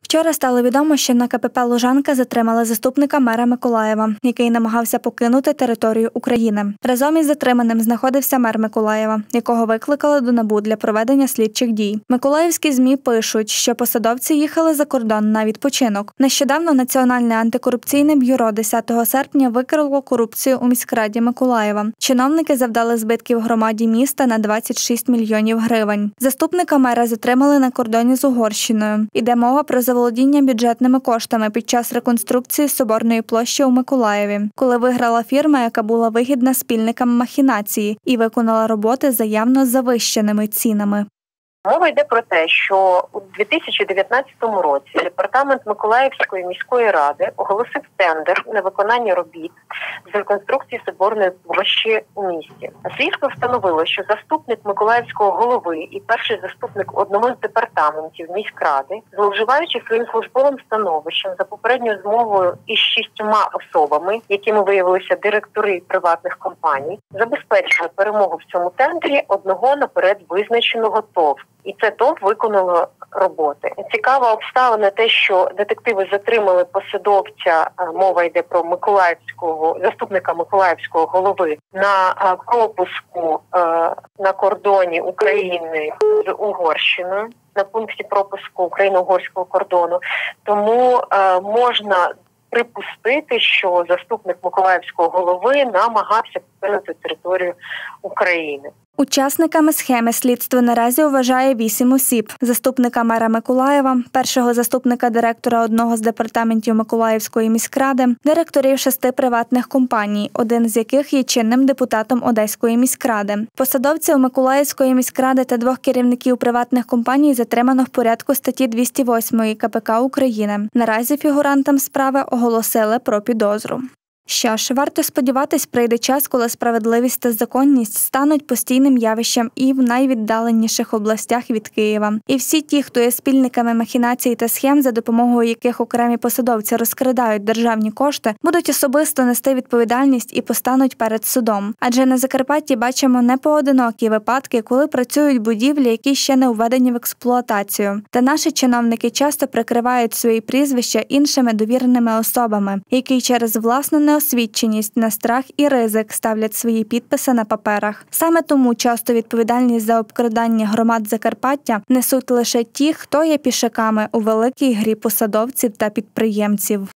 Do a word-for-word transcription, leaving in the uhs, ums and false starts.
Вчора стало відомо, що на ка пе пе «Лужанка» затримали заступника мера Миколаєва, який намагався покинути територію України. Разом із затриманим знаходився мер Миколаєва, якого викликали до НАБУ для проведення слідчих дій. Миколаївські ЗМІ пишуть, що посадовці їхали за кордон на відпочинок. Нещодавно Національне антикорупційне бюро десятого серпня викрило корупцію у міськраді Миколаєва. Чиновники завдали збитків громаді міста на двадцять шість мільйонів гривень. Заступника мера затримали на кордоні з Угорщиною. Іде мова про заволодіння бюджетними коштами під час реконструкції Соборної площі у Миколаєві, коли виграла фірма, яка була вигідна спільникам махінації і виконала роботи за явно завищеними цінами. Мова йде про те, що у дві тисячі дев'ятнадцятому році департамент Миколаївської міської ради оголосив тендер на виконання робіт з реконструкції Соборної площі у місті. Слідство встановило, що заступник Миколаївського голови і перший заступник одного з департаментів міськради, зловживаючи своїм службовим становищем за попередньою змовою із шістьма особами, якими виявилися директори приватних компаній, забезпечили перемогу в цьому тендері одного наперед визначеного ТОВ. І це ТОВ виконало роботи. Цікава обставина те, що детективи затримали посадовця, мова йде про Миколаївського, заступника Миколаївського голови, на пропуску на кордоні України з Угорщиною, на пункті пропуску україно-угорського кордону. Тому можна припустити, що заступник Миколаївського голови намагався покинути територію України. Учасниками схеми слідство наразі вважає вісім осіб – заступника мера Миколаєва, першого заступника директора одного з департаментів Миколаївської міськради, директорів шести приватних компаній, один з яких є чинним депутатом Одеської міськради. Посадовців Миколаївської міськради та двох керівників приватних компаній затримано в порядку статті двісті восьмої ка пе ка України. Наразі фігурантам справи оголосили про підозру. Що ж, варто сподіватись, прийде час, коли справедливість та законність стануть постійним явищем і в найвіддаленіших областях від Києва. І всі ті, хто є спільниками махінацій та схем, за допомогою яких окремі посадовці розкрадають державні кошти, будуть особисто нести відповідальність і постануть перед судом. Адже на Закарпатті бачимо непоодинокі випадки, коли працюють будівлі, які ще не введені в експлуатацію. Та наші чиновники часто прикривають свої прізвища іншими довіреними особами, які через власну неосвіченість освідченість на страх і ризик ставлять свої підписи на паперах. Саме тому часто відповідальність за обкрадання громад Закарпаття несуть лише ті, хто є пішаками у великій грі посадовців та підприємців.